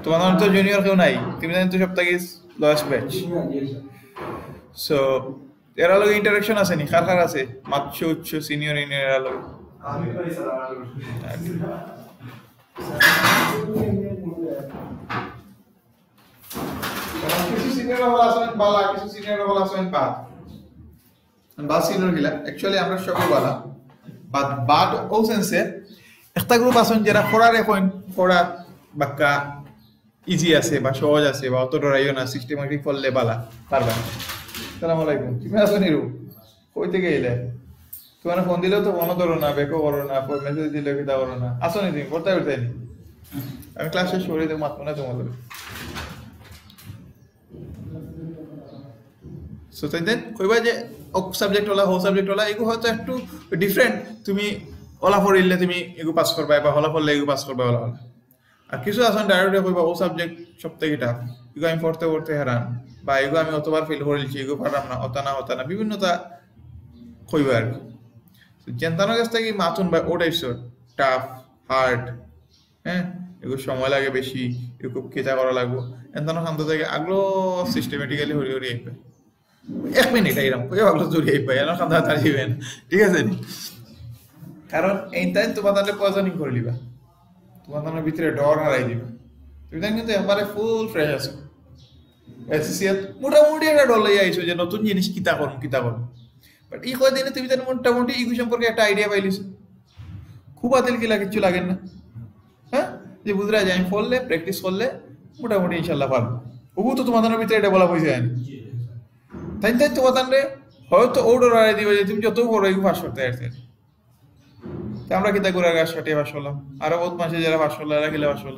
তোমাদের তো জুনিয়র কেউ নাই, তুমি জানি তো সপ্তাহে লোয়েস্ট ব্যাচ। সো এরা লগে ইন্টারাকশন আছে নি? কার কার আছে মাত্র উচ্চ সিনিয়র ইন এরা লগে? আমি পাই স্যার কিছু সিনিয়র হল আসেন বালা, কিছু সিনিয়র হল আসেন বাদ। বাদ সিনিয়র গিলা অ্যাকচুয়ালি আমরা সবাই বালা, বাদ বাদ ও সেন্সে একটা গ্রুপ আছেন যারা পড়ার এখন পড়া বাক্কা ইজি আছে বা সহজ আছে বা অত ডরাইও না, সিস্টেমেটিক পড়লে বালা পারবা। আসসালামু আলাইকুম, তুমি আসো নিরু? কই থেকে এলে? তোমার ফোন দিলেও তো মনে করো না, বেকও করো না, মেসেজ দিলেও কিতা করো না। আসো নি তুমি? পড়তে উঠতে নি? আমি ক্লাস শেষ করে দেবো, মাত্র না তোমাদের। সো তাই দেন কইবা যে সাবজেক্ট ওলা হো সাবজেক্ট ওলা এগু হয়তো একটু ডিফারেন্ট, তুমি ওলা পড়িলে তুমি এগু পাস করবা বা হলা পড়লে এগু পাস করবা ওলা হলা। আর কিছু আসেন ডাইরেক্ট কইবা ও সাবজেক্ট সবথেকে টাফ, এগু আমি পড়তে পড়তে হেরান, বা এগু আমি অতবার ফেল করেছি, এগু পারলাম না, হতা না বিভিন্নতা কইবা আর কি। চেন্তানোর কাছ থেকে মাতুন বা ও টাইপসর টাফ হার্ড, হ্যাঁ এগুলো সময় লাগে বেশি, এগুলো খুব কেচা করা লাগবো, এন্তানো শান্ত থেকে আগলো সিস্টেমেটিক্যালি হরি হরি আইবে 1 মিনিট এরকম কই আগলো জুড়ি আইবে এনা শান্ত তারিবেন, ঠিক আছে নি? কারণ এইটাই তোমাদের পয়জনিং করে লিবা, তোমাদের ভিতরে ডর হারাই দিবা। তুমি দেখেন কিন্তু একবারে ফুল ফ্রেশ আছো, এসএসসিএত মোটামুটি একটা ডর লইয়া আইছো যে নতুন জিনিস কিতা করুম। বাট এই কয়দিনে তুমি জানো মোটামুটি ইগু সম্পর্কে একটা আইডিয়া পাইলিছো, খুব আদিল কিলা কিছু লাগে না, হ্যাঁ যে বুঝরা যায় আমি পড়লে প্র্যাকটিস করলে মোটামুটি ইনশাল্লাহ পারবো। ওগু তো তোমাদের ভিতরে এটা বলা হয়েছে জানি, তাই তোমাদের হয়তো ওডর আড়াই দিবে যে তুমি যত বড় এগু পাস করতে আসতে। আমরা কিতা করে গাছ কাটিয়ে পাস করলাম, আরো বহুত মানুষ যারা পাস করলো এরা গেলে পাস করলো।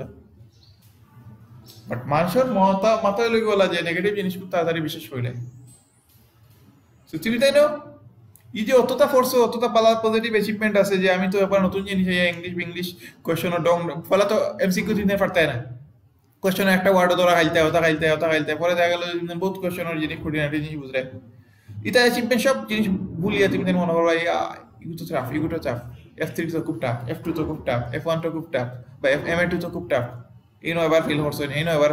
বাট মানুষের মাথায় লেগে বলা যে নেগেটিভ জিনিস খুব তাড়াতাড়ি বিশেষ হইলে তুমি তাই না এই যে অতটা ফোর্সে অতটা পালা পজিটিভ অ্যাচিভমেন্ট আছে যে আমি তো এবার নতুন জিনিস ইংলিশ কোয়েশ্চন ডং ফলা তো এমসিকিউ দিতে পারতাই না, কোয়েশ্চন একটা ওয়ার্ড ধরা খাইতে পরে দেখা গেল বহুত কোয়েশ্চনের জিনিস খুঁটিনাটি জিনিস বুঝলে এটা অ্যাচিভমেন্ট সব জিনিস ভুলিয়ে তুমি মনে করবা ইগু তো চাপ F3 তো খুব টাফ, F2 তো খুব টাফ, F1 তো খুব টাফ, বা MA2 তো খুব টাফ, এইনো এবার ফেল করছেন,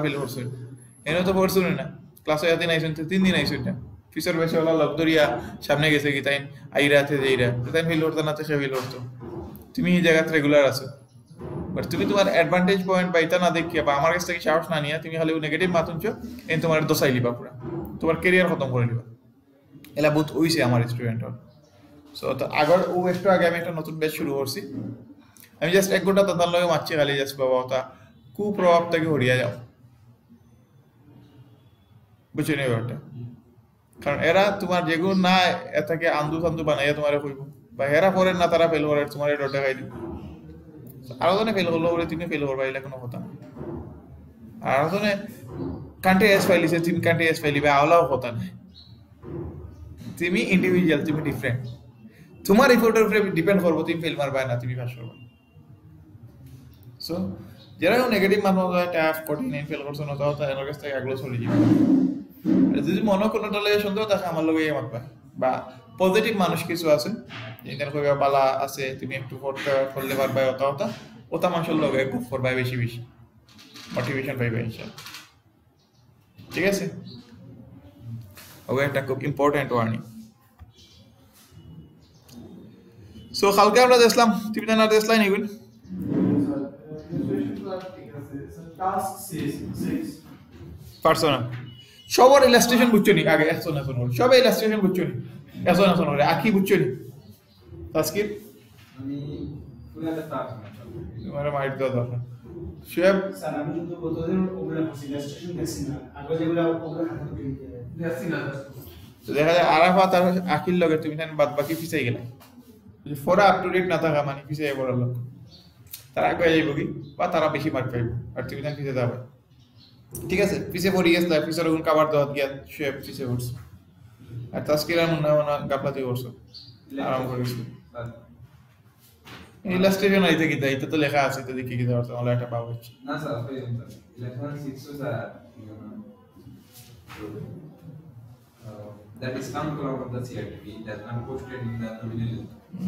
এনো তো পড়ছেন না, ক্লাসে এতদিন আইছেন, 3 দিন আইছেন না, ফিচার বেশি ওলা লক ধরিয়া সামনে গেছে কি তাই আইরাতে যেইরা তাই ফেল করতে না তো সে ফেল করতো। তুমি এই জায়গাতে রেগুলার আছো, বাট তুমি তোমার অ্যাডভান্টেজ পয়েন্ট বা এটা না দেখিয়া বা আমার কাছ থেকে সাহস না নিয়ে তুমি খালি নেগেটিভ মাতুনছো, এই তোমার দোসাই লিবা পুরা, তোমার কেরিয়ার খতম করে লিবা। এলা বহুত হইছে আমার স্টুডেন্টর। সো তো আগর ও একটু আগে আমি একটা নতুন ব্যাচ শুরু করছি, আমি জাস্ট 1 ঘন্টা তাদের লগে মারছি খালি জাস্ট বাবা ওটা কুপ্রভাব থেকে হরিয়া যাও, বুঝছো নি ব্যাপারটা? কারণ এরা তোমার যেগুলো না এটাকে আন্দু বানাইয়া তোমার কইব, বা এরা পড়েন না তারা ফেল করে তোমার ডর দেখাই দিব। আরো জনে ফেল করলো বলে তুমি ফেল করবা, এলা কোনো কথা না। আরো জনে কান্ট্রি এস ফাইলিছে তুমি কান্ট্রি এস ফাইলিবে, আওলাও কথা নাই। তুমি ইন্ডিভিজুয়াল, তুমি ডিফারেন্ট, তোমার এফোর্টের উপরে ডিপেন্ড করবো তুমি ফেল মারবা না তুমি পাস করবা। সো যারা নেগেটিভ মানুষ হয় টাফ কঠিন ফেল করছো না, তাও তাদের কাছ থেকে আগলো চলে যাবে। যদি মনে কোনোটা লাগে সন্দেহ থাকে আমার লগে মাতবা, বা পজিটিভ মানুষ কিছু আছে যেখানে কইবা বালা আছে তুমি একটু করলে পারবা, ওটা মানুষের লগে খুব করবা বেশি মোটিভেশন পাইবা ইনশাআল্লাহ, ঠিক আছে? ওকে একটা খুব ইম্পর্টেন্ট ওয়ার্নিং। সো কালকে আমরা দেখলাম তুমি জানা দেখলাই নিগুন পার্সোনা সবার ইলাস্ট্রেশন বুঝছো নি? আগে এখন সবাই ইলাস্ট্রেশন বুঝছো নি? এখন আঁকি বুঝছো নি? তাস্কির আমি পুরাটা তার তোমার মাইট দাও দরকার শুয়েব স্যার আমি কিন্তু গতদিন ওগুলা করছি ইলাস্ট্রেশন দেখছি না, আগে যেগুলা ওগুলা হাতে দেখছি না। তো দেখা যায় আরাফাত আর আকিল লগে তুমি জানেন বাদ বাকি পিছাই গেলে, যদি ফোরা আপ টু ডেট না থাকা মানে পিছাই পড়ার লোক তারা আগে যাইব কি বা তারা বেশি মার্ক পাইব আর তুমি জান পিছিয়ে যাবে, ঠিক আছে? পিছে পড়ি গেছে পিছের ওগুন কাবার দাওয়াত গিয়া শুয়েব পিছে পড়ছে, আর তাস্কির আর মনে হয় গাফলাতি করছো আরাম করেছো। ইলাস্ট্রেশন আইতে কি এটা তো লেখা আছে, তো দেখি কি দাও তাহলে একটা পাবো না sir electron 6 sir that is come out of the CRTP that unposted in the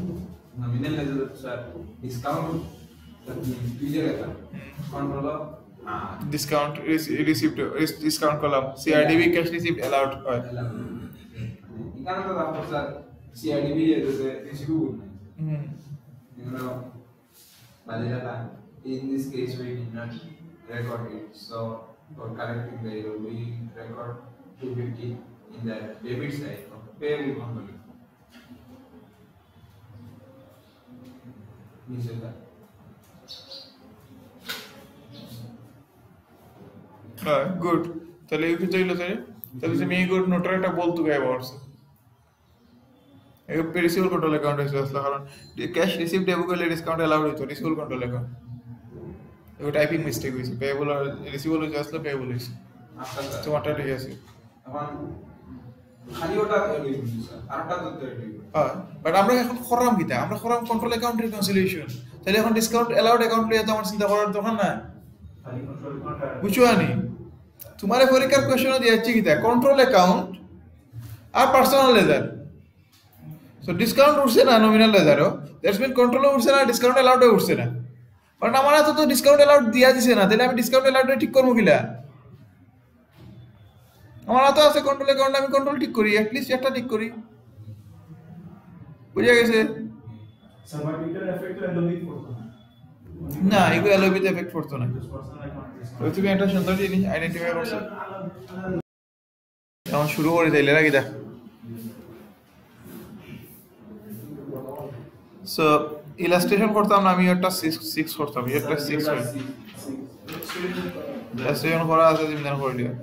nominal result sir discount the user control of discount received discount করলাম সিআরডিবি ক্যাশ রিসিভড অ্যালাউড হয় এখানে তো তারপর স্যার সিআরডিবি এসে রিসিভেবল নাই you know Malayala in this case we did not record it so for correcting the error we record 250 in the debit side of payable component good তাহলে এই কিছু হইলো তাহলে তুমি এই গুড নোটার একটা বলতো গায়ে বলছো এই রিসিভেবল কন্ট্রোল অ্যাকাউন্ট হইছে আসলে কারণ ক্যাশ রিসিভ ডেবিট করলে ডিসকাউন্ট অ্যালাউড হইতো রিসিভেবল কন্ট্রোল অ্যাকাউন্ট এই টাইপিং মিস্টেক হইছে পেয়েবল আর রিসিভেবল হইছে আসলে পেয়েবল হইছে আচ্ছা তোমারটা ঠিক আছে এখন খালি ওটা তৈরি হইছে স্যার আরটা তো তৈরি হইছে হ্যাঁ বাট আমরা এখন খরাম কিটা আমরা খরাম কন্ট্রোল অ্যাকাউন্ট রিকনসিলিয়েশন তাহলে এখন ডিসকাউন্ট অ্যালাউড অ্যাকাউন্ট লিয়ে তো আমার চিন্তা করার দরকার না খালি কন্ট্রোল কন্ট্রোল বুঝছো আনি তোমার পরীক্ষার কোশ্চেনও দিয়েছি কিটা কন্ট্রোল অ্যাকাউন্ট আর পার্সোনাল লেজার সো ডিসকাউন্ট উঠছে না নমিনাল লেজারও দ্যাটস মিন কন্ট্রোলও উঠছে না ডিসকাউন্ট অ্যালাউডও উঠছে না কারণ আমার হাতে তো ডিসকাউন্ট অ্যালাউড দিয়া দিছে না তাহলে আমি ডিসকাউন্ট অ্যালাউড ঠিক করবো কিলা আমার হাতে আছে কন্ট্রোল অ্যাকাউন্ট আমি কন্ট্রোল ঠিক করি অ্যাটলিস্ট একটা ঠিক করি বুঝা গেছে সামার্টিক্যাল এফেক্ট এলোবিট করতে না এগুলো এলওবিতে এফেক্ট করতো না পার্সোনাল অ্যাকাউন্ট তো তুমি একটা সুন্দর জিনিস আইডেন্টিফাই করছো এখন শুরু করে দিলে রাখি দা সো ইলাস্ট্রেশন করতাম না আমি একটা 6 করতাম একটা 6 হয় ইলাস্ট্রেশন করা আছে জিমদান করে দিও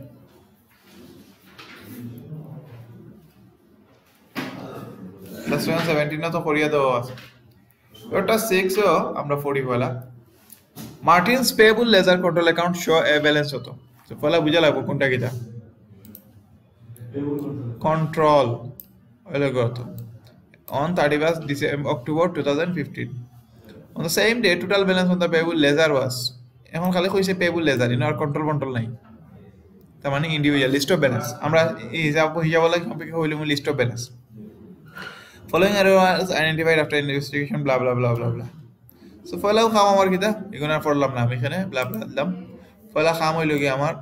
ইলাস্ট্রেশন 17 না তো করিয়া দেওয়া আছে একটা 6 ও আমরা 40 বলা Martins payable ledger control account show a balance হতো তো পলা বুঝা লাগবো কোনটা কিটা control হতো on 31st October 2015 on the same day total balance on the payable ledger was এখন খালি কইছে payable ledger ইন আর কন্ট্রোল নাই তার মানে ইন্ডিভিজুয়াল লিস্ট অফ ব্যালেন্স আমরা হিসাব লাগে সম্পর্কে হইলো list of balance following error was identified after investigation blah blah blah blah blah so ফলাও খাম আমার কিটা এগুলো আর পড়লাম না আমি এখানে blah blah দিলাম ফলা খাম হইলো কি আমার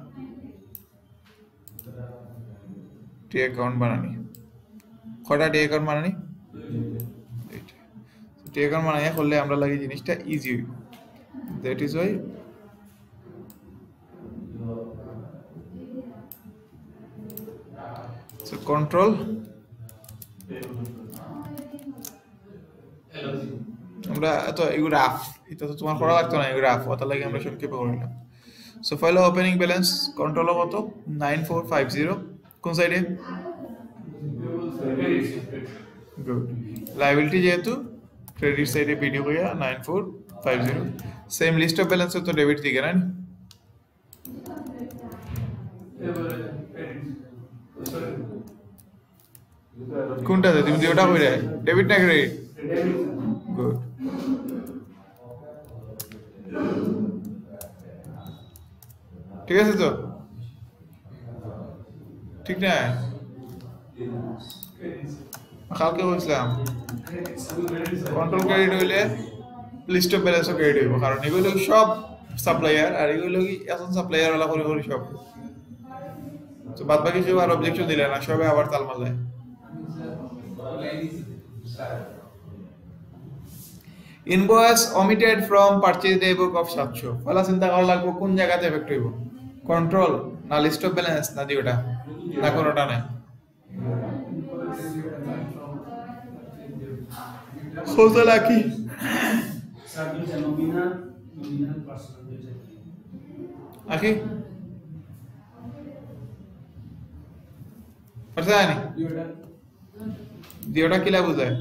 টি অ্যাকাউন্ট বানানি কটা টি অ্যাকাউন্ট বানানি টি অ্যাকাউন্ট বানাইয়া করলে আমরা লাগি জিনিসটা easy that is why so control আমরা তো এগুলো রাফ এটা তো তোমার করা লাগতো না এগুলো রাফ ওটা লাগে আমরা সংক্ষেপে করলাম so file opening balance control কত 9450 কোন সাইডে গুড লায়াবিলিটি যেহেতু ক্রেডিট সাইডে ভিডিও কইয়া 9450 সেম লিস্ট অফ ব্যালেন্স তো ডেবিট দিকে না কোনটা তুমি দুটোটা কইরা ডেবিট না ক্রেডিট গুড ঠিক আছে তো ঠিক না কালকে বলছিলাম কন্ট্রোল ক্রেডিট হইলে লিস্ট অফ ব্যালেন্সও ক্রেডিট হইব কারণ এগুলো সব সাপ্লায়ার আর এগুলো কি এখন সাপ্লায়ার ওলা করে করে সব তো বাদ বাকি কেউ আর অবজেকশন দিলে না সবে আবার তাল মারলে invoice omitted from purchase day book of 700 ফলা চিন্তা করা লাগবে কোন জায়গাতে এফেক্ট হইব কন্ট্রোল না লিস্ট অফ ব্যালেন্স না দিওটা না কোনোটা নাই খোঁজলা কি স্যার দুইটা নমিনাল পার্সোনাল দুইটা আকি পারছানি দিওটা কিলা বুঝায়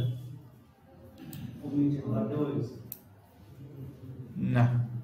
না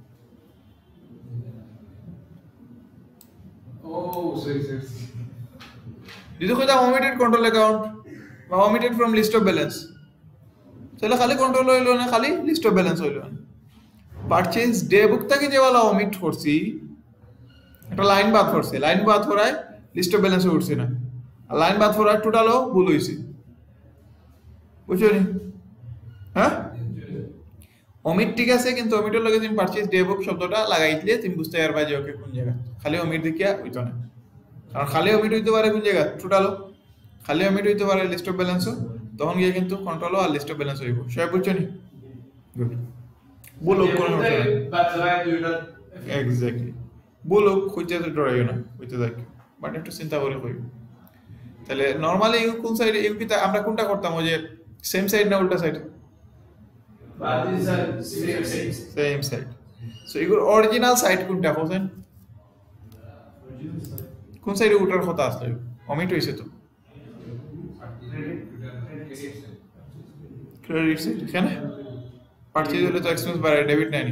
যদি কইতা omitted control account বা omitted from list of balance তাহলে খালি কন্ট্রোল হইলো না খালি লিস্ট অফ ব্যালেন্স হইলো না পারচেজ ডে বুক থেকে যে वाला omit করছি একটা লাইন বাদ করছে লাইন বাদ করায় লিস্ট অফ ব্যালেন্সে উঠছে না আর লাইন বাদ করায় টোটালও ভুল হইছে বুঝছো নি হ্যাঁ অমিট ঠিক আছে কিন্তু অমিটের লগে তুমি পারচেজ ডে বুক শব্দটা লাগাই দিলে তুমি বুঝতে পারবা যে ওকে কোন জায়গা খালি অমিট দেখিয়া হইতো না কারণ খালি অমিট হইতে পারে কোন জায়গা টোটালও খালি অমিট হইতে পারে লিস্ট অফ ব্যালেন্সও তখন গিয়ে কিন্তু কন্ট্রোলও আর লিস্ট অফ ব্যালেন্স হইব সবাই বুঝছো নি বুলক কোন এক্স্যাক্টলি বুলক খুঁজতে তো ডরাইও না হইতে যাক বাট একটু চিন্তা করে কইব তাহলে নরমালি ইউ কোন সাইডে ইউ কি আমরা কোনটা করতাম ওই যে সেম সাইড না উল্টা side same side so your original side কোনটা কোন কোন সাইডে উল্টার কথা আসলে অমিট হইছে তো ক্রেডিট সাইড কেন পারচেজ হলে তো এক্সপেন্স বাড়ে ডেবিট নাই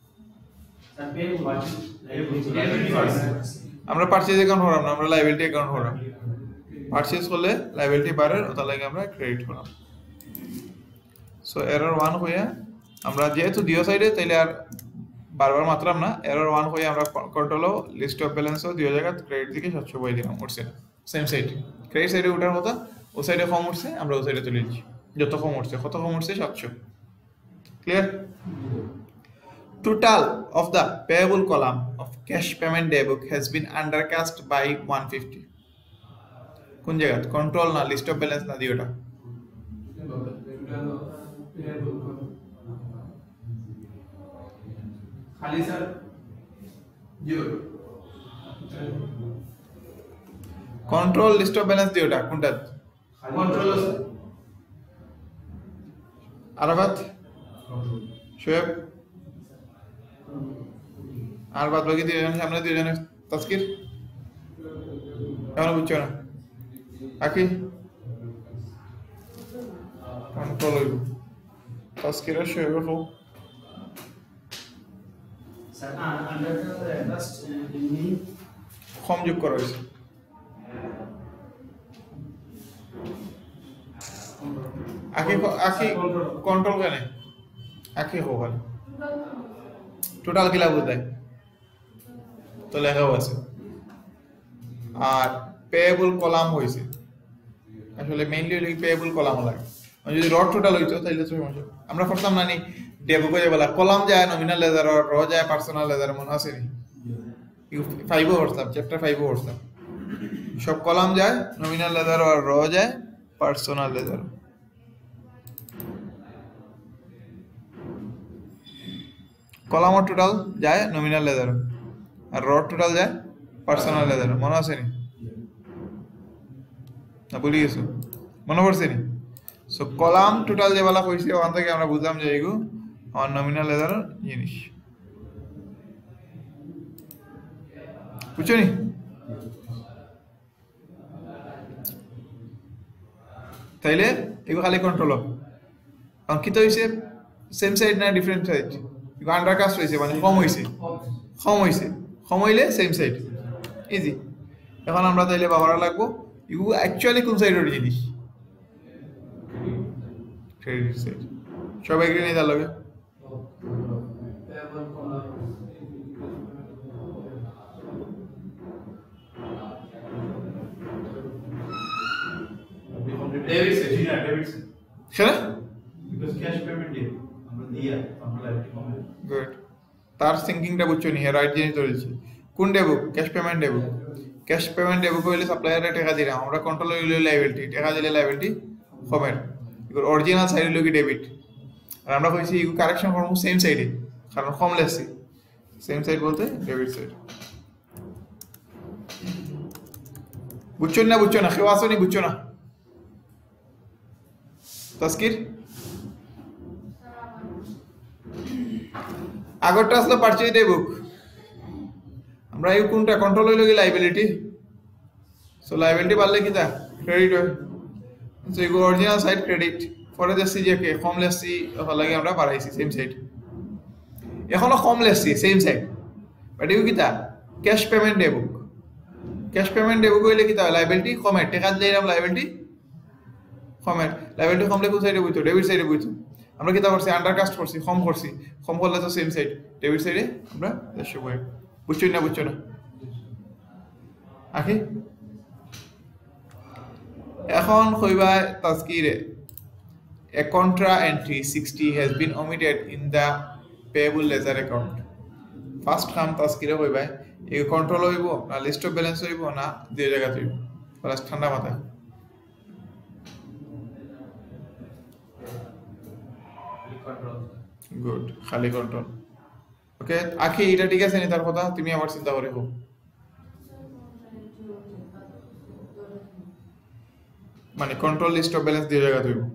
আমরা পারচেজ অ্যাকাউন্ট হরাম না আমরা লায়াবিলিটি অ্যাকাউন্ট হরাম পারচেজ হলে লায়াবিলিটি বাড়ে ওটা লাগে আমরা ক্রেডিট হরাম সো এরর 1 হইয়া আমরা যেহেতু দিও সাইডে তাইলে আর বারবার মাত্রাম না এরর 1 হইয়া আমরা কন্ট্রোলও লিস্ট অফ ব্যালেন্সও দিও জায়গা ক্রেডিট থেকে 700 বই দিলাম উঠছে সেম সাইড ক্রেডিট সাইডে উঠার মতো ও সাইডে কম উঠছে আমরা ও সাইডে তুলে দিচ্ছি যত কম উঠছে কত কম উঠছে 700 clear total of the payable column of cash payment day book has been undercast by 150 কোন জায়গা কন্ট্রোল না লিস্ট অফ ব্যালেন্স না দিওটা খালি sir zero control list of balance দিওটা কোনটা কন্ট্রোল আছে আরাফাত শোয়েব আর বাদ বাকি দুইজন সামনে দুইজনে তাসকির কেমন বুঝছো না আকি কন্ট্রোল হইব তাসকির আর শোয়েব হোক sir under the last meaning কম যোগ করা হয়েছে আকি আকি কন্ট্রোল কেন আকি হোক টোটাল কিলা বোঝায় তো লেখাও আছে আর পেয়েবল কলাম হয়েছে আসলে মেইনলি হলো পেয়েবল কলাম লাগে যদি র টোটাল হইতো তাহলে তো সমস্যা আমরা করতাম না নি ডেবো করে বলা কলাম যায় নমিনাল লেজার আর র যায় পার্সোনাল লেজার মনে আছে নি ইউ 5 করতাম চ্যাপ্টার 5 করতাম সব কলাম যায় নমিনাল লেজার আর র যায় পার্সোনাল লেজার কলাম টোটাল যায় নমিনাল লেজার আর র টোটাল যায় পার্সোনাল লেজার মনে আছে নি না ভুলে গেছো মনে পড়ছে নি সো কলাম টোটাল যে বলা কইছে ওখান থেকে আমরা বুঝলাম যে এগু আমার নমিনাল লেজার জিনিস বুঝছো নি তাইলে এগু খালি কন্ট্রোল কারণ কি তো হইছে সেম সাইড না ডিফারেন্ট সাইড এগু আন্ডারকাস্ট হইছে মানে কম হইলে সেম সাইড ইজি এখন আমরা তাইলে বাবারা লাগবো এগু অ্যাকচুয়ালি কোন সাইডের জিনিস ক্রেডিট সাইড সবাই এগ্রি নেই তার লগে ডেবিট সাইড সেটা because cash payment day আমরা দিয়া আমরা লাইভটি কমে গুড তার থিংকিংটা বুঝছো নি রাইট জিনিস ধরেছি কোন ডেবু ক্যাশ পেমেন্ট ডেবু কইলে সাপ্লায়ারে টাকা দিলাম আমরা কন্ট্রোল হইলে লায়াবিলিটি টাকা দিলে লায়াবিলিটি কমের ইগোর অরিজিনাল সাইড হইলো কি ডেবিট আর আমরা কইছি ইগো কারেকশন করব সেম সাইডে কারণ কম লেসি সেম সাইড বলতে ডেবিট সাইড বুঝছো না কেউ আসো নি বুঝছো না তাসকির আগরটা আসলে পারচেজ ডে বুক আমরা এই কোনটা কন্ট্রোল হইলো কি লায়াবিলিটি সো লায়াবিলিটি বাড়লে কি তা ক্রেডিট হয় সো ইগো অরিজিনাল সাইড ক্রেডিট পরে দেখছি যে কে কম লেসি লাগে আমরা বাড়াইছি সেম সাইড এখনো কম লেসি সেম সাইড বাট ইগো কি তা ক্যাশ পেমেন্ট ডে বুক হইলে কি তা লায়াবিলিটি কমে টাকা দিলে এরকম লায়াবিলিটি কমলে কোন সাইডে বইতো ডেবিট সাইডে বইতো আমরা কি তা করছি আন্ডারকাস্ট করছি কম করলে তো সেম সাইড ডেবিট সাইডে আমরা দেড়শো বই বুঝছো না আখি এখন কইবা তাসকিরে a contra entry 60 has been omitted in the payable ledger account. First কাম তাস্কিরে কইবা এই কন্ট্রোল হইব না লিস্ট অফ ব্যালেন্স হইব না দুই জায়গা হইব প্লাস ঠান্ডা মাথায় গুড খালি কন্ট্রোল ওকে আখি এটা ঠিক আছে নি তার কথা তুমি আবার চিন্তা করে হোক মানে কন্ট্রোল লিস্ট অফ ব্যালেন্স দুই জায়গা হইব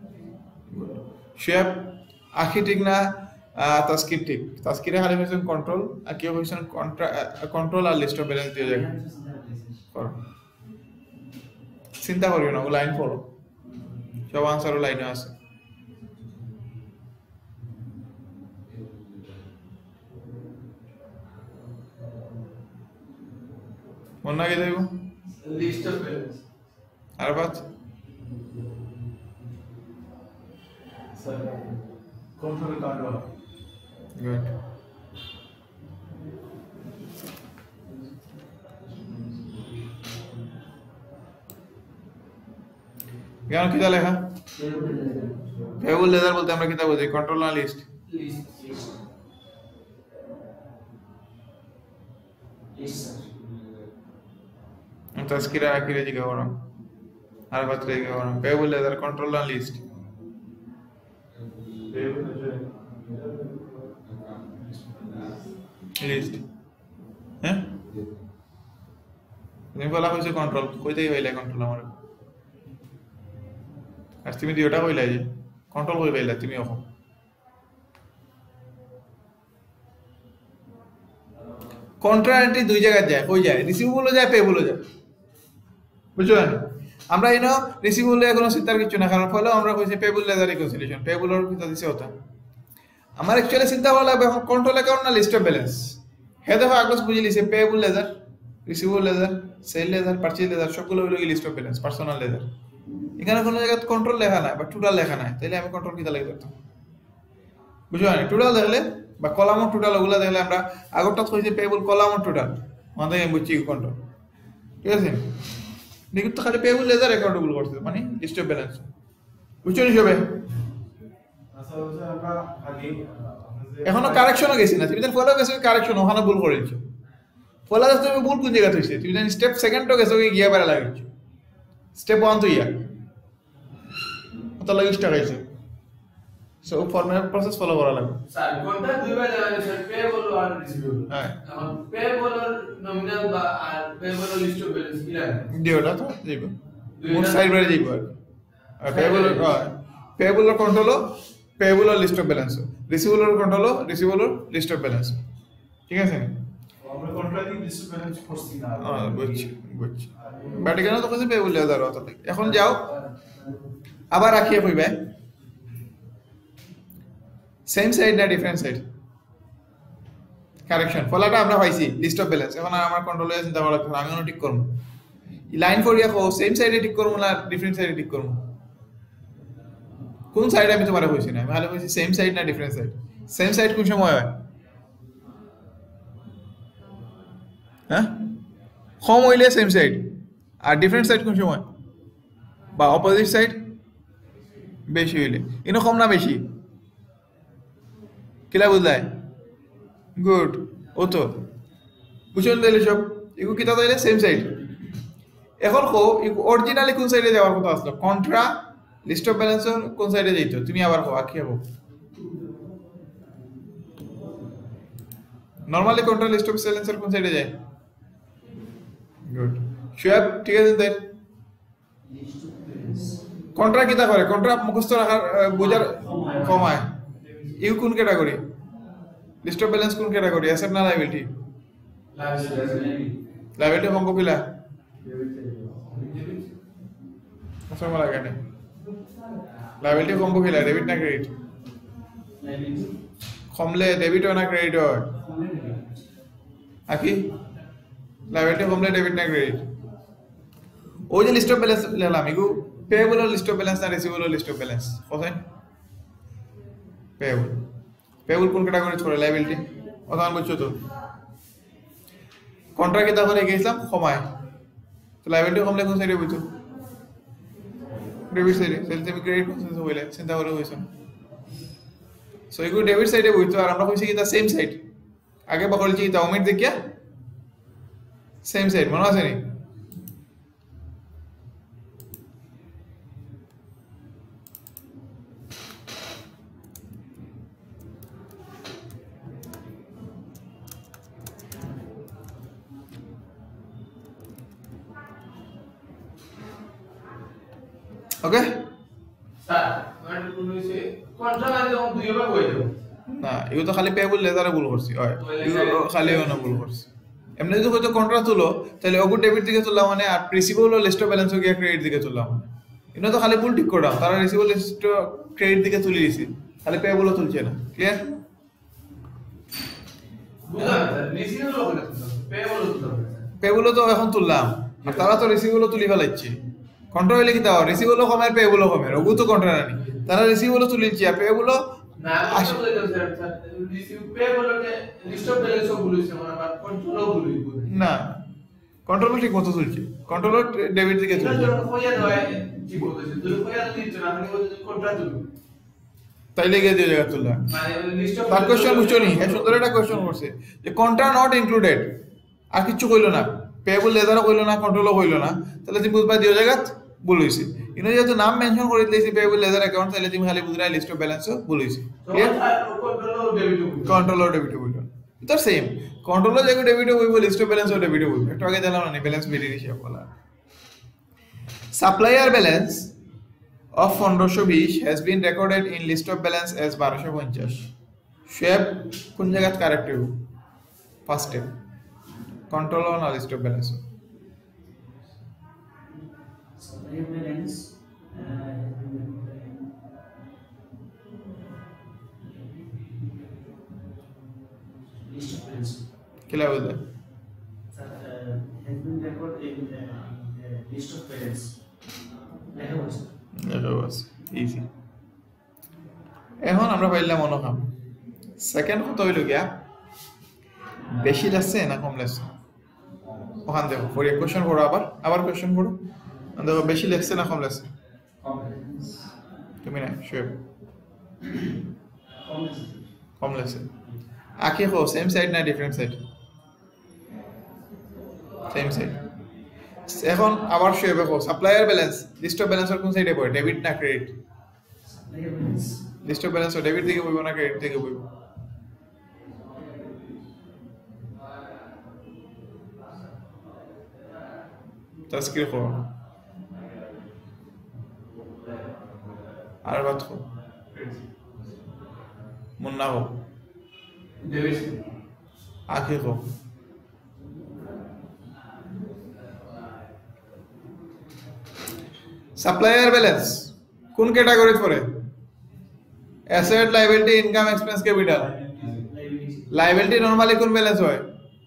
শেপ আখি ঠিক না তাস্কির ঠিক তাস্কিরে খালি হইছেন কন্ট্রোল আর কি হইছেন কন্ট্রোল আর লিস্ট অফ ব্যালেন্স দুই জায়গা করো চিন্তা করিও না ও লাইন পড়ো সব আনসারও লাইনে আছে মন না গেলে লিস্ট অফ ব্যালেন্স আর বাদ सर कंट्रोल कार्ड वाला গুড জ্ঞান কি লেখা পেবল লেজার বলতে আমরা কিতা বুঝি কন্ট্রোল না লিস্ট তাস্কিরা আখিরে জিগা বরং আর বাতরে জিগা বরং পেবল লেজার কন্ট্রোল না লিস্ট লিস্ট হ্যাঁ তুমি বলা হয়েছে কন্ট্রোল কইতেই হইলে কন্ট্রোল আমার আর তুমি দুইটা কইলা যে কন্ট্রোল কই পাইলা তুমি এখন কন্ট্রাক্টই দুই জায়গায় যায় কই যায় রিসিভেবলও যায় পেবলও যায় বুঝছো না আমরা এনো রিসিভেবল এখনো চিন্তার কিছু না কারণ ফলে আমরা কইছি পেবল লেজার রিকনসিলিয়েশন পেবলর কি দিছে ওটা আমার অ্যাকচুয়ালি চিন্তা করা লাগবে এখন কন্ট্রোল অ্যাকাউন্ট না লিস্ট অফ ব্যালেন্স হে দেখো আগস বুঝি লিছে payable ledger receivable ledger sale ledger purchase ledger সবগুলো হলো list of balance personal ledger এখানে কোনো জায়গায় কন্ট্রোল লেখা নাই বা টোটাল লেখা নাই তাইলে আমি কন্ট্রোল কিটা লাগি করতাম বুঝছো না টোটাল দেখলে বা কলাম টোটাল ওগুলা দেখলে আমরা আগরটা কইছি পেবল কলাম টোটাল মানে আমি বুঝছি কন্ট্রোল ঠিক আছে দেখুন তো খালি পেবল লেজার অ্যাকাউন্টগুলো করতে মানে লিস্ট অফ ব্যালেন্স বুঝছো নি সবে আসলে আমরা আগে এখনো কারেকশনও গেছি না তুমি ফলো গেছো কারেকশন ওখানে ভুল করেছো ফলো গেছো তুমি ভুল কোন জায়গা হইছে তুমি জানি স্টেপ সেকেন্ডও গেছো গিয়া বেড়া লাগিয়েছো স্টেপ 1 তো ইয়া তো লাগি স্টার্ট হইছে সো ফর্মাল প্রসেস ফলো করা লাগবে স্যার কোনটা দুইবার জানা স্যার পেবল আর রিসিভেবল হ্যাঁ এখন পেবল আর নমিনাল বা আর পেবল লিস্ট অফ ব্যালেন্স কি লাগে দিওটা তো যাইব মোর সাইড বারে যাইব আর payable payable control payable list of balance receivable control receivable list of balance ঠিক আছে আমরা কন্ট্রাক্টিং লিস্ট ব্যালেন্স করছি না বুঝছি বুঝছি বাট এখানে তো কিছু পেবল লেজার হতো এখন যাও আবার রাখিয়ে কইবে সেম সাইড না ডিফারেন্ট সাইড কারেকশন ফলাটা আমরা পাইছি লিস্ট অফ ব্যালেন্স এখন আমার কন্ট্রোলে চিন্তা করা লাগবে আমি ঠিক করব লাইন ফর ইয়া কো সেম সাইডে ঠিক করব না ডিফারেন্ট সাইডে ঠিক করব কোন সাইডে আমি তোমারে কইছি না আমি ভালো কইছি সেম সাইড না ডিফারেন্ট সাইড সেম সাইড কোন সময় হয় হ্যাঁ কম হইলে সেম সাইড আর ডিফারেন্ট সাইড কোন সময় বা অপোজিট সাইড বেশি হইলে ইনো কম না বেশি কিলা বুঝলাই গুড ও তো বুঝুন দিলে সব এগু কিতা তাইলে সেম সাইড এখন কো অরিজিনালি কোন সাইডে যাওয়ার কথা আসলো কন্ট্রা লিস্ট অফ ব্যালেন্স কোন সাইডে যাইতো তুমি আবার কো আকি হবো normally contra list of balance কোন সাইডে যায় গুড শিওর ঠিক আছে তাই কন্ট্রা কিতা করে কন্ট্রা মুখস্থ রাখার বোঝার কমায় ইউ কোন ক্যাটাগরি লিস্ট অফ ব্যালেন্স কোন ক্যাটাগরি অ্যাসেট না লায়াবিলিটি লায়াবিলিটি অঙ্ক কিলা আসলে মারা গেছে লায়াবিলিটি অঙ্ক কিলা ডেবিট না ক্রেডিট কমলে ডেবিট হয় না ক্রেডিট হয় আকি লায়াবিলিটি কমলে ডেবিট না ক্রেডিট ওই যে লিস্ট অফ ব্যালেন্স লেলাম ইগু পেয়েবল লিস্ট অফ ব্যালেন্স না রিসিভেবল লিস্ট অফ ব্যালেন্স কোথায় পেয়েবল পেয়েবল কোন ক্যাটাগরি করে লায়াবিলিটি অধান বুঝছো তো কন্ট্রা কিতা করে গেছিলাম ক্ষমায় তো লায়াবিলিটি কমলে কোন সাইডে বুঝছো ডেবিট সাইডে তাহলে তুমি ক্রেডিট কনসেন্স হইলে চিন্তা করে হইছ সো এগুলো ডেবিট সাইডে বইতো আর আমরা কইছি কি তা সেম সাইড আগে বলছি তা ওমিট দেখিয়া সেম সাইড মনে আছে নি ওকে স্যার মানে কোন হইছে কন্ট্রাক্ট যখন দুই ভাগ হয়ে যাবে না এগুলো তো খালি পেয়েবল লেজারে ভুল করছি হয় এগুলো খালি না ভুল করছি এমনি যদি হয়তো কন্ট্রা তুলো তাহলে ওগু ডেবিট দিকে তুললাম মানে আর রিসিভেবল ও লিস্ট অফ ব্যালেন্স গিয়ে ক্রেডিট দিকে তুললাম এটা তো খালি ভুল ঠিক করলাম তারা রিসিভেবল লিস্ট ক্রেডিট দিকে তুলে দিছি খালি পেয়েবল তুলছে না ক্লিয়ার বুঝা স্যার রিসিভেবল করে পেয়েবল পেয়েবল তো এখন তুললাম আর তারা তো রিসিভেবল তুলি ফেলাইছে কন্ট্রা হইলে কি দাও রিসিভেবল কমের পেয়েবল কমের ওগু তো কন্ট্রা নানি তারা রিসিভেবল তুলিছে আর পেয়েবল না আসলে স্যার রিসিভ পেয়েবলকে লিস্ট অফ ব্যালেন্স বলেছে মানে আবার কন্ট্রোলও বলবো না কন্ট্রোল ঠিক মতো চলছে কন্ট্রোল ডেবিট দিকে এটা চলছে যখন কইয়া দেয় কি বলতেছে তুই কইয়া দিছ না আপনি বলছেন কন্ট্রাক্ট দিবেন তাইলে গিয়ে দিয়ে জায়গা তুললাম মানে লিস্ট অফ তার কোশ্চেন বুঝছো নি হ্যাঁ সুন্দর একটা কোশ্চেন করছে যে কন্ট্রা নট ইনক্লুডেড আর কিছু কইলো না পেয়েবল লেজারও কইলো না কন্ট্রোলও কইলো না তাহলে তুমি বুঝবা দিয়ে জায়গা ভুল হইছে কিন্তু যেহেতু নাম মেনশন করে দিয়েছি পেয়েবল লেজার অ্যাকাউন্ট তাহলে তুমি খালি বুঝরা লিস্ট অফ ব্যালেন্সও ভুল হইছে ক্লিয়ার কন্ট্রোলও ডেবিট কন্ট্রোল আর ডেবিট হইলো তো সেম কন্ট্রোল যেগুলো ডেবিট হইব লিস্ট অফ ব্যালেন্স ও ডেবিট হইব একটু আগে দিলাম না ব্যালেন্স বেরিয়ে হিসাব বলা supplier balance of 1520 has been recorded in list of balance as 1250 shape কোন জায়গাত কারেক্ট হইব first step control on list of balance Supplier balance, list of balance. কিলা বুঝলে Has been recorded in list of balance. লেখা হচ্ছে বাস easy এখন আমরা পাইলাম অনুখাম সেকেন্ড কত হইল গিয়া বেশি লাগছে না কম লাগছে ওখান দেখো ফর এক কোশ্চেন করো আবার কোশ্চেন করো দেখো বেশি লাগছে না কম লাগছে তুমি না শিওর কম লাগছে আঁকি হো সেম সাইড না ডিফারেন্ট সাইড সেম সাইড এখন আবার শিওর দেখো সাপ্লায়ার ব্যালেন্স লিস্ট অফ ব্যালেন্সের কোন সাইডে পড়ে ডেবিট না credit supplier balance. List of balance debit দিকে বইব না ক্রেডিট দিকে বইব तस्कीर खो आरबात खो मुन्ना हो ডেবিট आखिर खो सप्लायर बैलेंस কোন ক্যাটাগরি পড়ে asset liability income expense capital liability normally কোন ব্যালেন্স হয়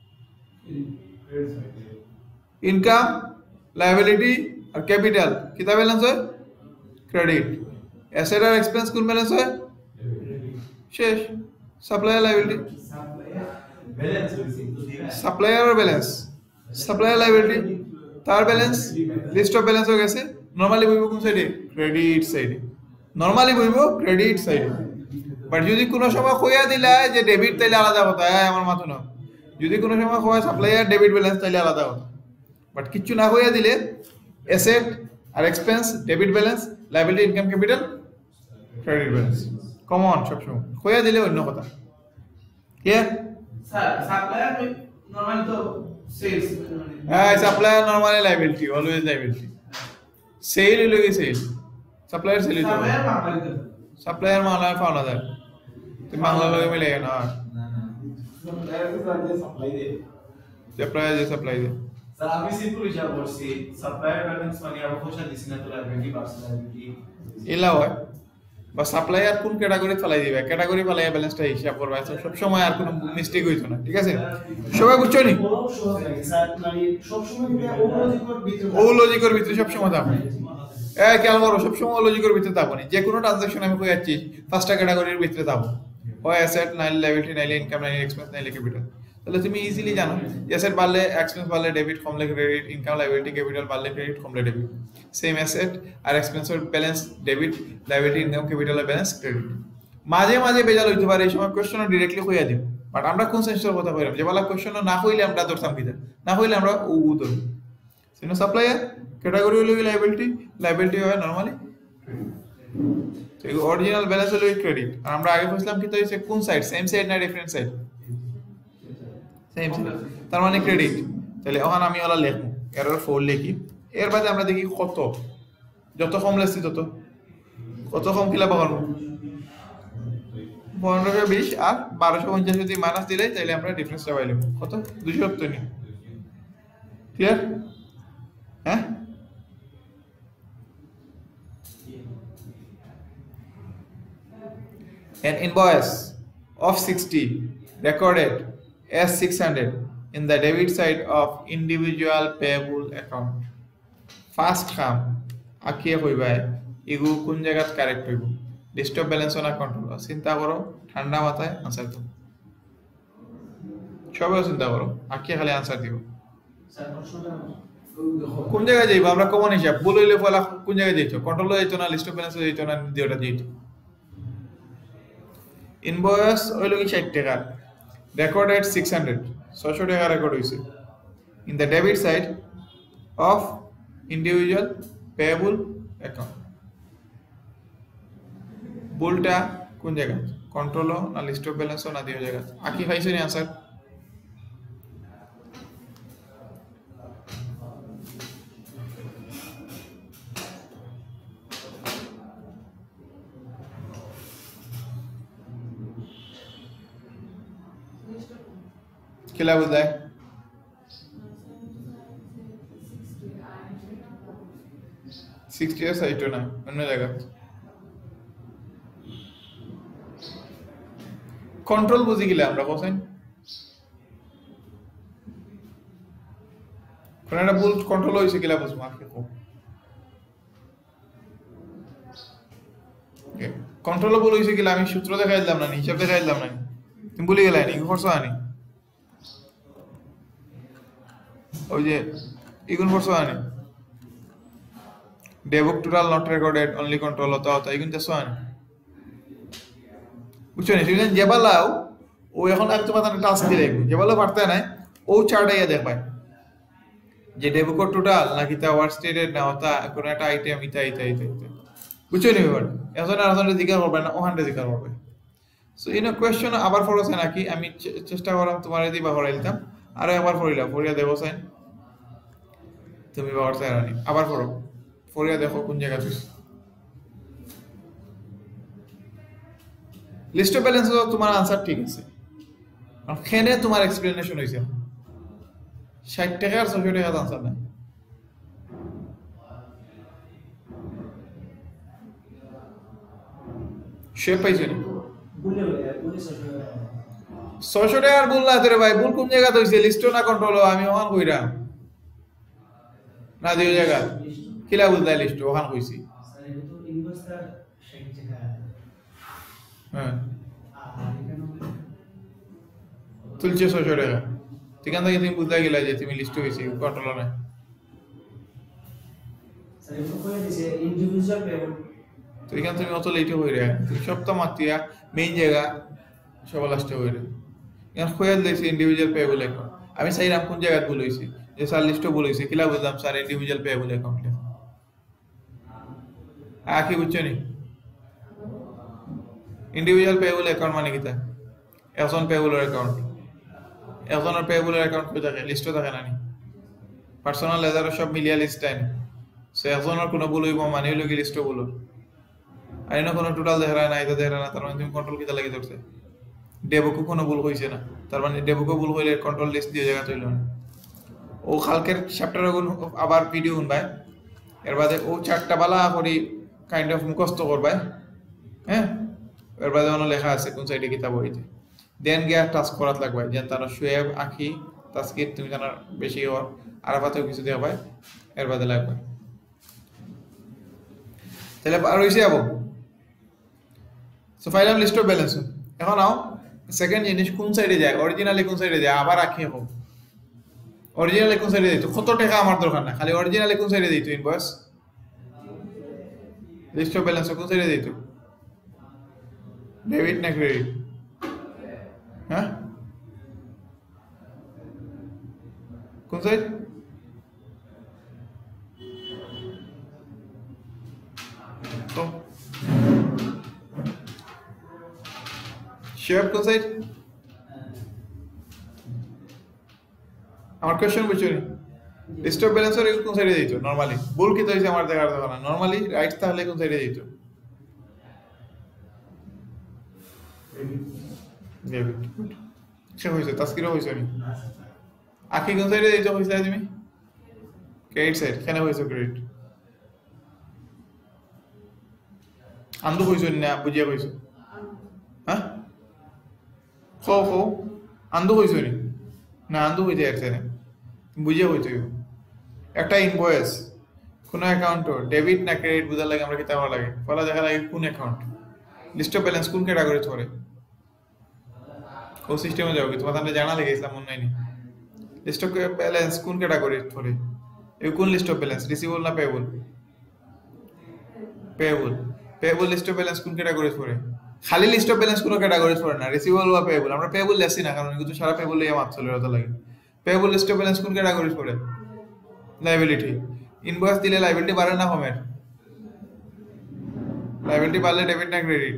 ইনকাম লায়াবিলিটি আর ক্যাপিটাল কিতা ব্যালেন্স হয় ক্রেডিট অ্যাসেট আর এক্সপেন্স কোন ব্যালেন্স হয় শেষ সাপ্লায়ার লায়াবিলিটি ব্যালেন্স হইছে তো দিরা সাপ্লায়ার আর ব্যালেন্স সাপ্লায়ার লায়াবিলিটি তার ব্যালেন্স লিস্ট অফ ব্যালেন্স হয়ে গেছে নরমালি বইব কোন সাইডে ক্রেডিট সাইডে নরমালি বইব ক্রেডিট সাইডে বাট যদি কোনো সময় কইয়া দিলা যে ডেবিট তাইলে আলাদা কথা আমার মাথা না যদি কোনো সময় কয় সাপ্লায়ার ডেবিট ব্যালেন্স তাইলে আলাদা কথা বাট কিচ্ছু না কইয়া দিলে অ্যাসেট আর expense debit balance liability income capital credit balance common সবসময় কইয়া দিলে অন্য কথা ক্লিয়ার স্যার সাপ্লায়ার নরমালি তো সেলস হ্যাঁ supplier normally liability always liability sale হইলে কি সেল সাপ্লায়ার সেল হইতে হবে সাপ্লায়ার মাপালি তো সাপ্লায়ার মাল আর পাওয়া যায় তুমি বাংলা লগে মিলে না সাপ্লায়ার যে সাপ্লাই দে স্যার আমি সিম্পল হিসাব করছি সাপ্লায়ার ব্যালেন্স মানে আমরা পয়সা দিছি না তো লায়াবিলিটি বাস লায়াবিলিটি এলা হয় বা সাপ্লায়ার কোন ক্যাটাগরি ফেলাই দিবে ক্যাটাগরি ফেলাই ব্যালেন্সটা হিসাব করবে সব সময় আর কোনো মিস্টেক হইতো না ঠিক আছে সবাই বুঝছো নি বড় সহজ লাগে স্যার মানে সব সময় কিন্তু ওলজিকর ভিতরে ও লজিকের ভিতরে সব সময় থাকবে খেয়াল করো সব সময় লজিকের ভিতরে থাকবো না যে কোনো ট্রানজাকশন আমি কই যাচ্ছি ফার্স্টটা ক্যাটাগরির ভিতরে থাকবো হয় অ্যাসেট নাইলে লায়াবিলিটি নাইলে ইনকাম নাইলে এক্সপেন্স নাইলে ক্যাপিটাল তাহলে তুমি ইজিলি জানো অ্যাসেট বাড়লে এক্সপেন্স বাড়লে ডেবিট কমলে ক্রেডিট ইনকাম লাইবিলিটি ক্যাপিটাল বাড়লে ক্রেডিট কমলে ডেবিট সেম অ্যাসেট আর এক্সপেন্সের ব্যালেন্স ডেবিট লাইবিলিটি ইনকাম ক্যাপিটালের ব্যালেন্স ক্রেডিট মাঝে মাঝে বেজাল হইতে পারে এই সময় কোশ্চেন ডিরেক্টলি কইয়া দিই বাট আমরা কোন সেন্সের কথা কইলাম যে বালা কোশ্চেন না কইলে আমরা ধরতাম কিনা না কইলে আমরা ও ধরব সিনো সাপ্লায়ার ক্যাটাগরি হলো লাইবিলিটি হয় নরমালি তো এই অরিজিনাল ব্যালেন্স হলো ক্রেডিট আর আমরা আগে বুঝলাম কি তো হইছে কোন সাইড সেম সাইড না ডিফারেন্ট সাইড সেম সাইড তার মানে ক্রেডিট তাহলে ওখানে আমি ওলা লিখব এরর 4 লিখি এর বাদে আমরা দেখি কত যত কম লেছি তত কত কম কিলা পাবো 1520 আর 1250 যদি মাইনাস দিলে তাহলে আমরা ডিফারেন্সটা পাইলাম কত 270 নি ক্লিয়ার হ্যাঁ an invoice of 60 recorded as 600 in the debit side of individual payable account first come আকিয়ে কইবাই ইগু কোন জায়গাত কারেক্ট হইব list of balance on control চিন্তা করো ঠান্ডা মাথায় আনসার দাও সবাই চিন্তা করো আকিয়ে খালি আনসার দিব কোন জায়গায় যাইব আমরা কমন হিসাব ভুল হইলে ফলা কোন জায়গায় যাইতো কন্ট্রোল যাইতো না লিস্ট অফ ব্যালেন্স যাইতো না দিওটা যাইতো ইনভয়েস হইল কি 60 টাকা recorded 600 600 টাকা রেকর্ড হইছে in the debit side of individual payable account ভুলটা কোন জায়গা কন্ট্রোল না লিস্ট অফ ব্যালেন্স না দিও জায়গা আকি পাইছো নি आंसर किला बुझाए सिक्सटी इयर्स आइटो ना अन्य जगह कंट्रोल बुझी गिला আমরা কোসেন কোনটা ভুল কন্ট্রোল হইছে কিলা বুঝ মার্কে কো ওকে কন্ট্রোল ভুল হইছে কিলা আমি সূত্র দেখাইলাম না হিসাব দেখাইলাম না তুমি ভুলে গেলাই নি করছো আনি ওই যে ইগুন করছো আনি day book total not recorded only control হতা ইগুন দেছো আনি বুঝছো নি সেদিন জেবালাও ও এখন আমি তোমার টাস্ক দিয়ে রাখবো জেবালাও পারতে না ও চার্টাইয়া দেখবাই যে ডেবুক টোটাল নাকি তা ওয়ার্ড স্টেটেড না হতা কোন একটা আইটেম ইতা বুঝছো নি ব্যাপার এখন আর জিজ্ঞাসা করবে না ওখানটা জিজ্ঞাসা করবে সো ইন আ কোশ্চেন আবার ফরছে নাকি আমি চেষ্টা করলাম তোমারে দিবা হরাইলতাম আর একবার ফরিলা ফরিয়া দেবো সাইন তুমি বাবার চাই রানি আবার পড়ো ফরিয়া দেখো কোন জায়গা তুই লিস্ট অফ ব্যালেন্স তোমার আনসার ঠিক আছে আর খেনে তোমার এক্সপ্লেনেশন হইছে 60 টাকা আর 600 টাকা আনসার নাই সে পাইছে না বুলে 600 টাকা আর বললা তোরে ভাই ভুল কোন জায়গা হইছে লিস্ট না কন্ট্রোল আমি ওখান কইরা না দিও জায়গা কিলা বুঝলাই লিস্ট ওখান কইছি স্যার এটা তো ইনভেস্টর 60 টাকা হ্যাঁ আর এখানে তুলছে 600 টাকা ঠিক আছে তুমি বুঝলা গেলা যে তুমি লিস্ট হইছে কন্ট্রোল না স্যার এটা কই দিছে ইন্ডিভিজুয়াল পেমেন্ট তো এখান তুমি অত লেটে হই রে তুমি সপ্তাহ মাতিয়া মেইন জায়গা সব লাস্টে হই রে এখন খোয়াল দিয়েছি ইন্ডিভিজুয়াল পেয়েবল অ্যাকাউন্ট আমি চাইলাম কোন জায়গায় ভুল হইছে যে স্যার লিস্টও ভুল হইছে কিলা বুঝলাম স্যার ইন্ডিভিজুয়াল পেয়েবল অ্যাকাউন্ট কি বুঝছো নি ইন্ডিভিজুয়াল পেয়েবল অ্যাকাউন্ট মানে কিতা একজন পেয়েবল অ্যাকাউন্ট একজনের পেয়েবল অ্যাকাউন্ট কই থাকে লিস্টও থাকে না নি পার্সোনাল লেজার সব মিলিয়া লিস্ট আইন সো একজনের কোনো ভুল হইব মানে হইলো কি লিস্টও ভুল আইনা কোনো টোটাল দেখা না এটা দেখা না তার মানে তুমি কন্ট্রোল কিতা লাগি ধরছে ডেবুকো কোনো ভুল হইছে না তার মানে ডেবুকো ভুল হইলে কন্ট্রোল লিস্ট দিয়ে জায়গা তৈল না ও কালকের চ্যাপ্টার আবার ভিডিও শুনবাই এর বাদে ও চারটা বালা করি কাইন্ড অফ মুখস্থ করবাই হ্যাঁ এর বাদে অন্য লেখা আছে কোন সাইডে কিতাব হইতে দেন গিয়া টাস্ক করাত লাগবে যেন তার শুয়েব আঁকি তাস্কির তুমি জানার বেশি হওয়ার আরাফাতেও কিছু দেওয়া ভাই এর বাদে লাগবে তাহলে আর হইছে যাবো so final list of balance এখন আও সেকেন্ড জিনিস কোন সাইডে যায়, অরিজিনালি কোন সাইডে যায়, আবার আঁকিয়ে হোক অরিজিনালি কোন সাইডে দিত, কত টাকা আমার দরকার না, খালি অরিজিনালি কোন সাইডে দিত ইনভয়েস, লিস্ট অফ ব্যালেন্স কোন সাইডে দিত, ডেবিট না ক্রেডিট? হ্যাঁ কোন সাইড? তো শেয়ার কোন সাইড? আমার কোশ্চেন বুঝছো নি? লিস্ট অফ ব্যালেন্স এর কোন সাইডে দিত নরমালি? ভুল কি হইছে আমার দেখার দরকার না, নরমালি রাইট তাহলে কোন সাইডে দিত? ডেবিট। সে হইছে তাসকিরও হইছে নি? আকি কোন সাইডে দিত হইছে তুমি? Credit side. কেন হইছে ক্রেডিট? আন্দু হইছে না বুঝিয়া হইছে? হ্যাঁ খো আন্দু হইছে নি? না আন্দু হইতে একটা না বুঝিয়া হইছে। একটা ইনভয়েস কোন অ্যাকাউন্ট ডেবিট না ক্রেডিট বুঝার লাগে আমরা কি তাও লাগে ফলা দেখা লাগে কোন অ্যাকাউন্ট, লিস্ট অফ ব্যালেন্স কোন ক্যাটাগরি ধরে, কোন সিস্টেমে যাও কি তোমার তাহলে জানা লাগে ইসলাম মনে নাই? লিস্ট অফ ব্যালেন্স কোন ক্যাটাগরি ধরে, এই কোন লিস্ট অফ ব্যালেন্স, রিসিভেবল না payable? Payable list of balance কোন ক্যাটাগরি ধরে? খালি লিস্ট অফ ব্যালেন্স কোন ক্যাটাগরি ধরে না, রিসিভেবল বা পেয়েবল। আমরা পেয়েবল লেসি না কারণ কিন্তু সারা পেয়েবল ইয়া মাত্র চলে হতে লাগে। পেয়েবল লিস্ট অফ ব্যালেন্স কোন ক্যাটাগরি ধরে? লায়াবিলিটি। ইনভয়েস দিলে লায়াবিলিটি বাড়ে না কমে? লায়াবিলিটি বাড়লে ডেবিট না ক্রেডিট?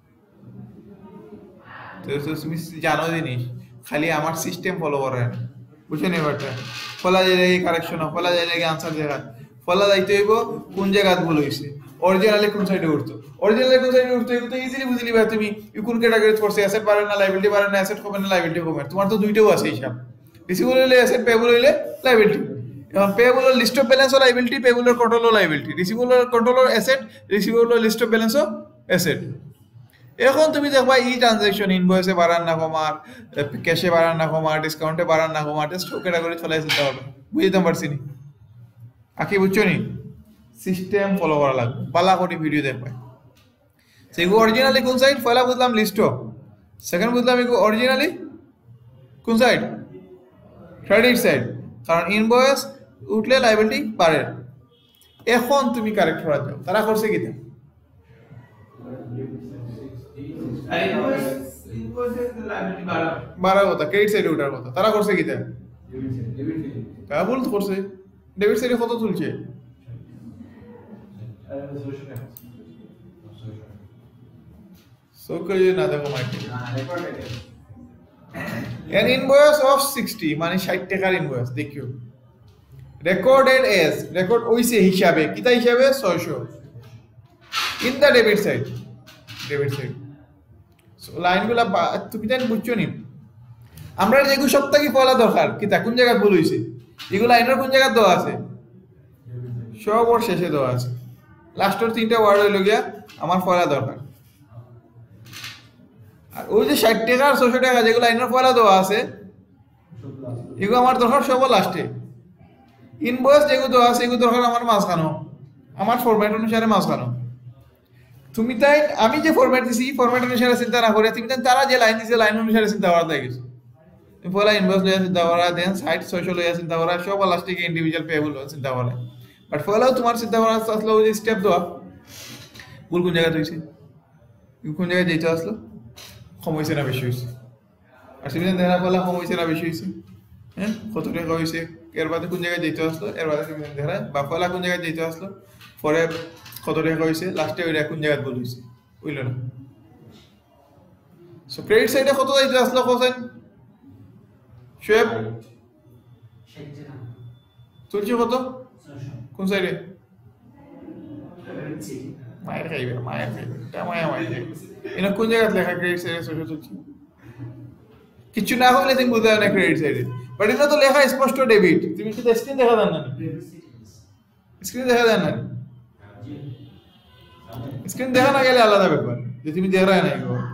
তো তুমি জানো জিনিস খালি আমার সিস্টেম ফলো করে বুঝে নি ব্যাপারটা। ফলা যায় কারেকশন ফলা যায় আনসার জায়গা ফলা যাইতে হইব কোন জায়গা ভুল হইছে, অরিজিনালি কোন সাইডে উঠতো, অরিজিনালি কোন সাইডে উঠতো এগুলো তো ইজিলি বুঝে নিবা তুমি। কোন ক্যাটাগরি পড়ছে, অ্যাসেট বাড়ে না লায়াবিলিটি বাড়ে না, অ্যাসেট কমে না লায়াবিলিটি কমে, তোমার তো দুইটাও আছে হিসাব। রিসিভেবল হইলে অ্যাসেট, পেয়েবল হইলে লায়াবিলিটি। এখন পেয়েবলের লিস্ট অফ ব্যালেন্স ও লায়াবিলিটি, পেয়েবলের কন্ট্রোল ও লায়াবিলিটি, রিসিভেবলের কন্ট্রোল ও অ্যাসেট, রিসিভেবলের লিস্ট অফ ব্যালেন্স ও অ্যাসেট। এখন তুমি দেখবা এই ট্রানজাকশন ইনভয়েসে বাড়ান না কমার, ক্যাশে বাড়ান না কমার, ডিসকাউন্টে বাড়ান না কমার, জাস্ট ক্যাটাগরি চলে আসতে হবে। বুঝতে পারছি নি? আকি বুঝছো নি? সিস্টেম ফলো করা লাগবে, পালা করে ভিডিও দেখবে। সেগুলো অরিজিনালি কোন সাইড পয়লা বুঝলাম লিস্ট, সেকেন্ড বুঝলাম এগুলো অরিজিনালি কোন সাইড, ক্রেডিট সাইড, কারণ ইনভয়েস উঠলে লায়াবিলিটি বাড়ে। এখন তুমি কারেক্ট করা যাও, তারা করছে কি বাড়ার কথা, ক্রেডিট সাইডে উঠার কথা, তারা করছে কি তারা ভুল করছে। ডেবিট সাইডে কত তুলছে? না দেখো an invoice of 60 মানে 60 টাকার ইনভয়েস দেখিও রেকর্ডেড এজ রেকর্ড হইছে হিসাবে কিতা হিসাবে 600 in the debit side so লাইনগুলা তুমি জানি বুঝছো নি? আমরা যেগুলো সপ্তাহে পড়া দরকার কিতা কোন জায়গায় ভুল হইছে, এগুলো লাইনের কোন জায়গায় দেওয়া আছে, সব ওর শেষে দেওয়া আছে। লাস্টের 3টা ওয়ার্ড হইল গিয়া আমার পড়া দরকার। আর ওই যে 60 টাকা আর 600 টাকা যেগুলো লাইনের পড়া দেওয়া আছে এগুলো আমার দরকার সব লাস্টে। ইনভয়েস যেগুলো দেওয়া আছে এগুলো দরকার আমার মাঝখানো, আমার ফরম্যাট অনুসারে মাঝখানো। তুমি তাই আমি যে ফরম্যাট দিছি ফরম্যাট অনুসারে চিন্তা না করে তুমি তারা যে লাইন দিছে লাইন অনুসারে চিন্তা করা লাগে গেছে। তুমি পয়লা ইনভয়েস লইয়া চিন্তা করা, দেন সাইড 600 লইয়া চিন্তা করা, সব লাস্টে ইন্ডিভিজুয়াল পেয়েবল চিন্তা করা। বাট পয়লাও তোমার চিন্তা করা আসলো ওই যে স্টেপ দেওয়া ভুল কোন জায়গায় হইছে, কোন জায়গায় যেতে আসলো কম হয়েছে না বেশি হয়েছে, আর সেদিন দেখা পয়লা কম হয়েছে না বেশি হয়েছে, হ্যাঁ কত টাকা হয়েছে, এর বাদে কোন জায়গায় যেতে আসলো, এর বাদে দেখা বা পয়লা কোন জায়গায় যেতে আসলো, পরে কত টাকা হয়েছে, লাস্টে ওইটা কোন জায়গায় ভুল হয়েছে বুঝল না। সো ক্রেডিট সাইডে কত যাইতে আসলো কোসেন শুয়েব তুলছি কত কোন সাইডে মায়ের খাইবে মায়া এটা কোন জায়গায় লেখা ক্রেডিট সাইডে 600 তুলছি, কিছু না হলে তুমি বুঝতে না ক্রেডিট সাইডে, বাট এটা তো লেখা স্পষ্ট ডেবিট। তুমি কি স্ক্রিন দেখা দেন না, স্ক্রিন দেখা দেন না, স্ক্রিন দেখা না গেলে আলাদা ব্যাপার, যে তুমি দেখা না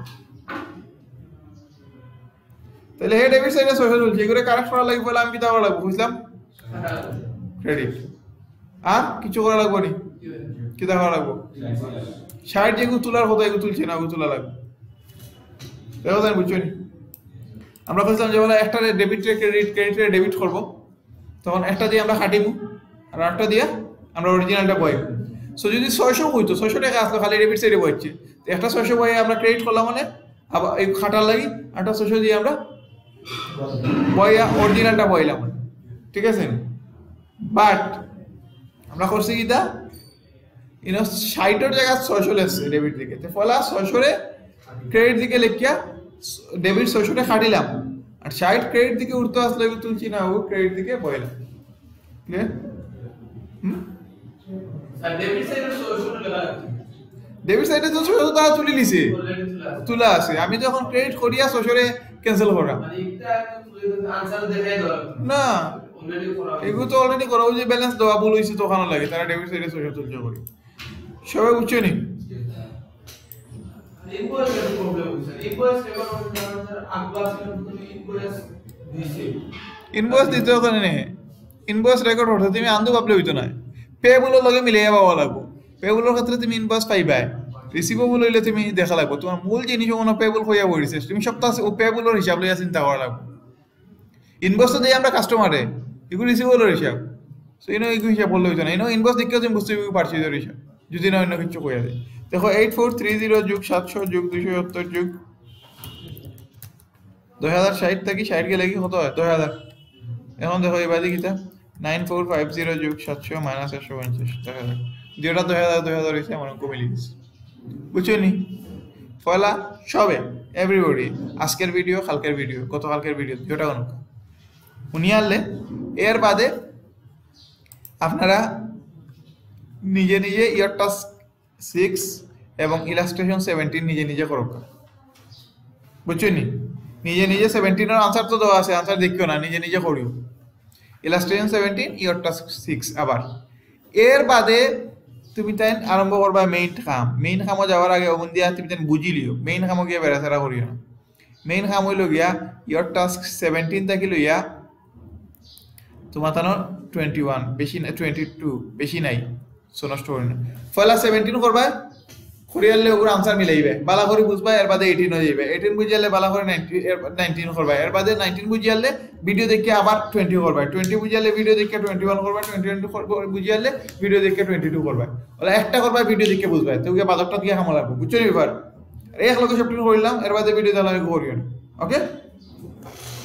তাহলে হে ডেবিট সাইডে 600 তুলছি, এগুলো কারেক্ট করা লাগবে বলে আমি কি দেওয়া লাগবে বুঝলাম ক্রেডিট, আর কিছু করা লাগবে নি কি দেওয়া লাগবে 60 যেগুলো তোলার কথা এগুলো তুলছে না ওগুলো তোলা লাগবে। দেখো তাই বুঝছো নি আমরা বলছিলাম যে বলে একটা ডেবিটে ক্রেডিটে ডেবিট করব তখন একটা দিয়ে আমরা কাটিমু আর একটা দিয়ে আমরা অরিজিনালটা বই সো যদি 600 হইতো 600 টাকা আসলো খালি ডেবিট সাইডে বইছে তো একটা 600 বই আমরা ক্রেডিট করলাম মানে আবার এই খাটার লাগি একটা 600 দিয়ে আমরা বইয়া অরিজিনালটা বইলাম ঠিক আছে বাট আমরা করছি কি দা ইনো 60 এর জায়গা 600 লেছে ডেবিট দিকে তো ফলা 600 এ ক্রেডিট দিকে লিখিয়া ডেবিট 600 এ কাটিলাম আর 60 ক্রেডিট দিকে উঠতে আসলে তুলছি না ও ক্রেডিট দিকে বইলাম ক্লিয়ার স্যার ডেবিট সাইডে 600 টাকা ডেবিট সাইডে তো 600 টাকা তুলি লিছে তুলা আছে আমি যখন ক্রেডিট করিয়া 600 এ ক্যান্সেল করা মানে এটা আনসার দেখাই দাও না অলরেডি করা এগুলো তো অলরেডি করা ওই যে ব্যালেন্স দেওয়া ভুল হইছে তখন লাগে তারা ডেবিট সাইডে 600 তুলছে করি সবাই বুঝছো নি ইনভয়েস এর প্রবলেম হইছে ইনভয়েস রেকর্ড করতে স্যার আকবার ছিল তুমি ইনভয়েস দিছি ইনভয়েস দিতে ওখানে নেই ইনভয়েস রেকর্ড হতে তুমি আন্দু ভাবলে হইতো না পেবুলের লগে মিলিয়ে পাওয়া লাগবো পেবুলের ক্ষেত্রে তুমি ইনভয়েস পাইবা রিসিভেবল হইলে তুমি দেখা লাগবো তোমার মূল জিনিস কোনো পেবল হইয়া পড়িছে তুমি সপ্তাহ ও পেবুলের হিসাব লইয়া চিন্তা করা লাগবো ইনভয়েস তো দিই আমরা কাস্টমারে এগুলো রিসিভেবলের হিসাব সো এনো এগুলো হিসাব বললে হইতো না এনো ইনভয়েস দেখেও তুমি বুঝতে পারছিসের হিসাব যদি না অন্য কিছু কইয়া দেয় দেখো 8430 যোগ 700 যোগ 270 যোগ 2060 থেকে 60 গেলে কি কত হয় 2000 এখন দেখো এই বাদি কিটা 9450 যোগ 700 মাইনাস 150 2000 দুইটা 2000 হইছে আমার অঙ্ক মিলে গেছে বুঝছো নি পয়লা সবে এভরিবডি আজকের ভিডিও কালকের ভিডিও গতকালকের ভিডিও দুইটা অঙ্ক উনি আনলে এর বাদে আপনারা নিজে নিজে ইয়ার টাস্ক 6 এবং ইলাস্ট্রেশন 17 নিজে নিজে করো বুঝছো নি নিজে নিজে 17 এর आंसर তো দেওয়া আছে आंसर দেখিও না নিজে নিজে করিও ইলাস্ট্রেশন 17 ইয়ার টাস্ক 6 আবার এর বাদে তুমি তাই আরম্ভ করবা মেইন কামও যাওয়ার আগে ওমন দিয়া তুমি তাই বুঝি লিও মেইন কামও গিয়া বেরাসারা করিও না মেইন কাম হইল গিয়া ইয়ার টাস্ক 17 থাকি লইয়া তোমার তানো 21 বেশি না 22 বেশি নাই সো নষ্ট করি না ফলা 17 করবা করিয়ালে ওর आंसर মিলাইবে বালা করে বুঝবা এর বাদে 18 হয়ে যাবে 18 বুঝিয়ালে বালা করে 19 করবা এর বাদে 19 বুঝিয়ালে ভিডিও দেখে আবার 20 করবা 20 বুঝিয়ালে ভিডিও দেখে 21 করবা 21 বুঝিয়ালে ভিডিও দেখে 22 করবা ওলা একটা করবা ভিডিও দেখে বুঝবা তো ওকে বাজারটা দিয়ে কাম লাগবে বুঝছো নি ব্যাপার আর এক লগে সবটি কইলাম এর বাদে ভিডিও দাও আমি করিও না ওকে